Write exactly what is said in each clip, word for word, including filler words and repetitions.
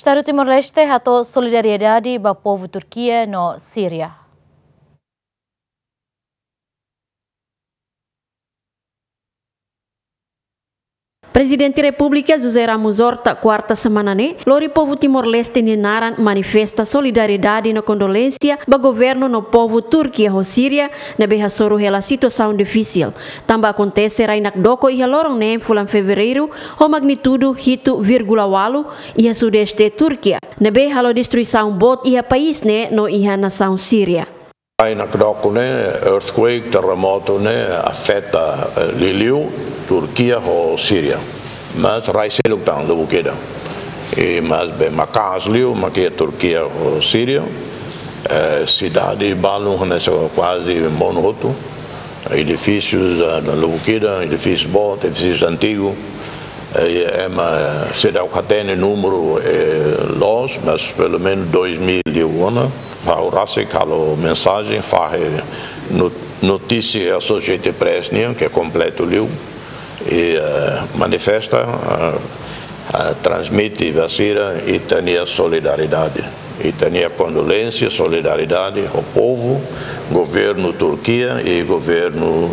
Estado Timor-Leste atou solidariedade para o povo Turquia no Síria. Presidente República José Ramos Horta, quarta semana ne, lori povo Timor-Leste ninaran manifesta solidariedade na condolência ba governo no povo Turquia ou Síria na beha soru hela situação difícil. Também acontece rainak doko iha lorong ne fulan fevereiro o magnitudo hito vírgula walu iha sudeste Turquia. Na beha lo destruição bot iha país ne no iha nação Síria. Rainak doko ne, earthquake, terremoto ne, afeta uh, Liliu, Turquia ou Síria, mas raíces lutando do buqueda e mas bem macas liu, maquia Turquia ou Síria, eh, cidade balão nessa quase monoto, edifícios na buqueda, edifícios bons, edifícios antigos, é uma cidade que tem número eh, los, mas pelo menos dois mil de uma, para o raça calo mensagem, faz notícia Associated Press que é completo liu. E uh, manifesta, uh, uh, transmite vacina e tinha solidariedade. E tinha condolência, solidariedade ao povo, governo Turquia e governo.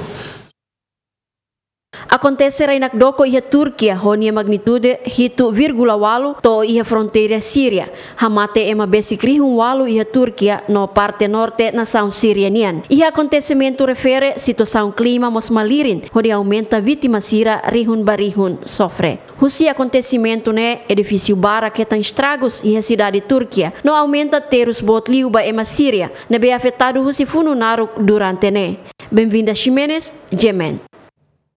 Acontece rainak doko iha Turquia honia magnitude hito vírgula walu to iha fronteira Síria. Hamate ema besikrihun walu iha Turquia no parte norte nação sirianian. Iha acontecimento refere situação clima mos malirin, hodi aumenta vítima sira rihun barihun sofre. Husi acontecimento ne edifício bara que tan estragos iha cidade Turquia, no aumenta terus bot liuba ema Síria, na be afetado husi fununaru durante ne. Bem-vinda Ximenes, Yemen.